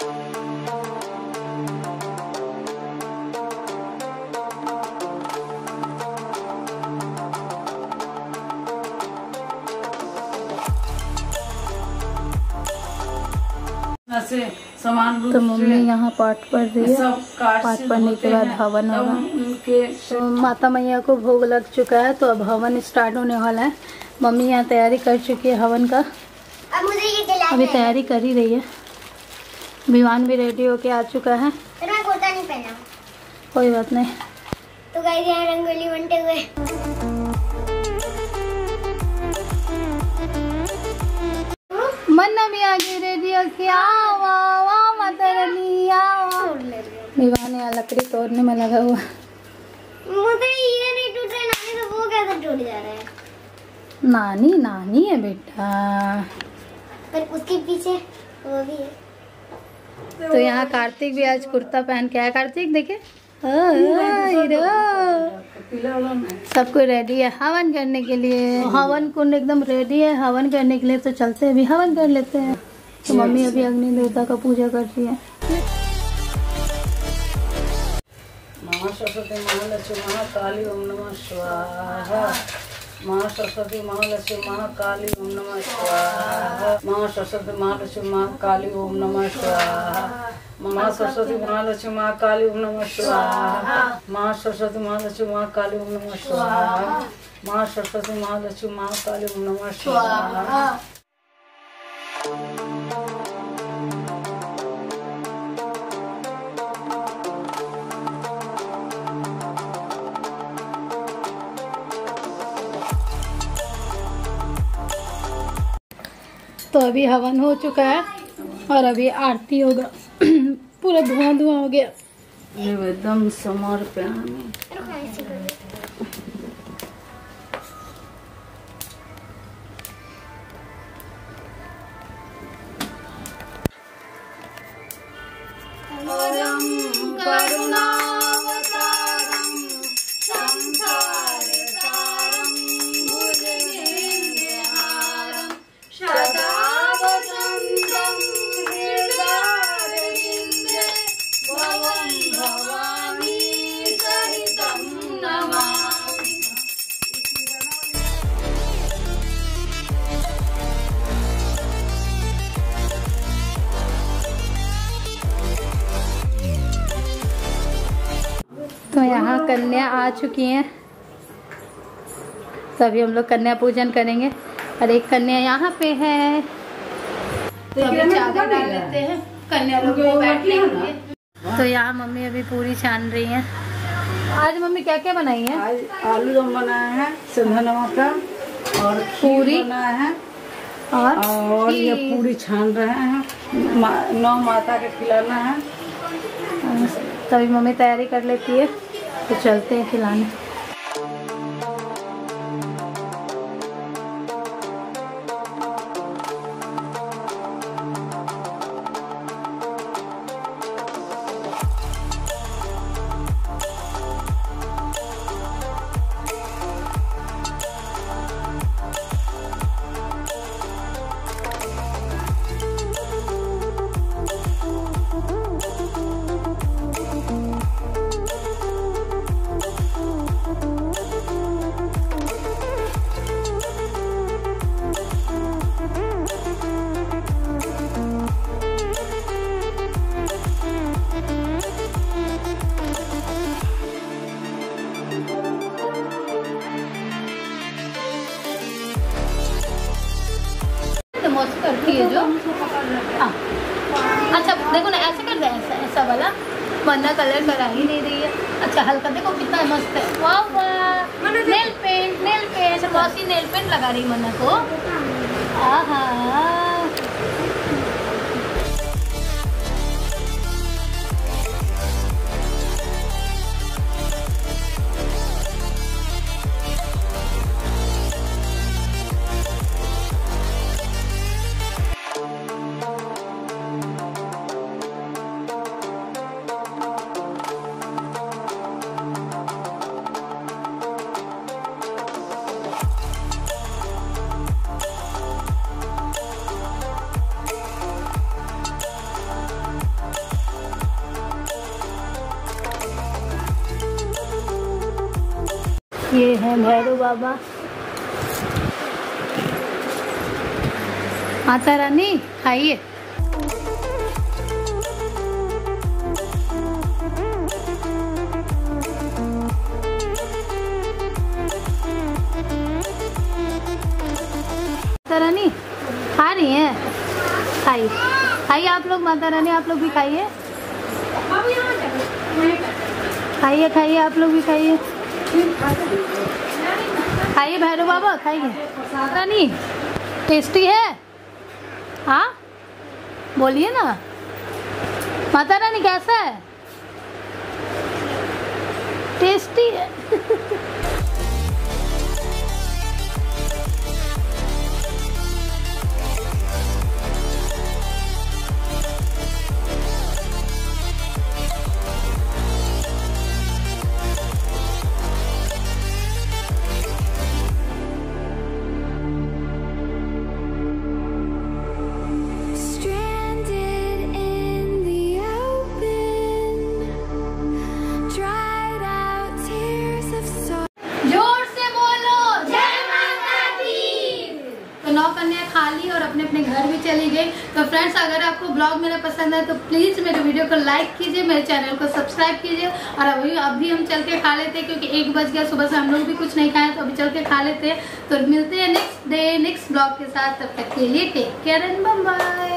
तो मम्मी यहाँ पाठ पढ़ रही है। पाठ पढ़ने के बाद हवन होगा। तो माता मैया को भोग लग चुका है, तो अब हवन स्टार्ट होने वाला है। मम्मी यहाँ तैयारी कर चुकी है हवन का, अभी तैयारी कर ही रही है। विवान भी रेडी होके आ चुका है। मैं कुर्ता नहीं पहना, कोई बात नहीं। तो गाइस यहाँ रंगोली बनते हुए मन्ना भी आगे रेडी हो के आओ माता रानी आओ। विवान यहाँ लकड़ी तोड़ने में लगा हुआ। मुझे ये नहीं टूट रहा नानी, तो वो कैसे टूट जा रहा है? नानी नानी है बेटा, पर उसके पीछे वो भी है। तो यहाँ कार्तिक भी आज कुर्ता पहन के आया। कार्तिक देखे सब कोई रेडी है हवन करने के लिए। हवन कुंड एकदम रेडी है हवन करने के लिए। तो चलते हैं, अभी हवन कर लेते हैं। तो मम्मी अभी अग्नि देवता का पूजा कर रही है। महासरस्वती महालक्ष्मी महाकाली ओम नमः स्वाहा। महासरस्वती महालक्ष्मी महाकाली ओम नमः स्वाहा। महासरस्वती महालक्ष्मी महाकाली ओम नमः स्वाहा। महासरस्वती महालक्ष्मी महाकाली ओम नमः स्वाहा। महासरस्वती महालक्ष्मी महाकाली ओम नमः स्वाहा। महासरस्वती महालक्ष्मी महाकाली ओम नमः स्वाहा। तो अभी हवन हो चुका है और अभी आरती होगा। पूरा धुआं धुआं हो गया। एकदम समर्पण। तो यहाँ कन्या आ चुकी हैं। तो अभी हम लोग कन्या पूजन करेंगे और एक कन्या यहाँ पे है। तो अभी चादर डाल लेते हैं कन्या लोग को बैठने के लिए। तो यहाँ मम्मी अभी पूरी छान रही हैं। आज मम्मी क्या क्या बनाई है? आज आलू दम बनाया है सिंधा नमक का, और पूरी बनाया है, और ये पूरी छान रहे हैं। 9 माता के खिलाना है। तभी मम्मी तैयारी कर लेती है, तो चलते हैं खिलाने। मस्त करती है जो। अच्छा देखो ना, ऐसे कर दे, ऐसा वाला। वरना कलर करा ही नहीं रही है। अच्छा हल्का देखो कितना मस्त है। वाह वाह, नेल पेंट मौसी नेल पेंट लगा रही मन्ना को। आहा ये हैं भैरव बाबा। माता रानी खाइए। माता रानी खा रही हैं, खाइए खाइए आप लोग। माता रानी आप लोग भी खाइए, खाइए खाइए आप लोग भी खाइए, खाइए भैरव बाबा खाइए। माता रानी टेस्टी है, हाँ बोलिए ना। माता रानी कैसा है? टेस्टी है। खा ली और अपने अपने घर भी चली गई। तो फ्रेंड्स अगर आपको ब्लॉग मेरा पसंद है तो प्लीज मेरे वीडियो को लाइक कीजिए, मेरे चैनल को सब्सक्राइब कीजिए। और अभी हम चल के खा लेते हैं क्योंकि 1 बज गया, सुबह से हम लोग भी कुछ नहीं खाए तो अभी चल के खा लेते हैं। तो मिलते हैं नेक्स्ट डे नेक्स्ट ब्लॉग के साथ, तब तक के लिए take care and bye bye.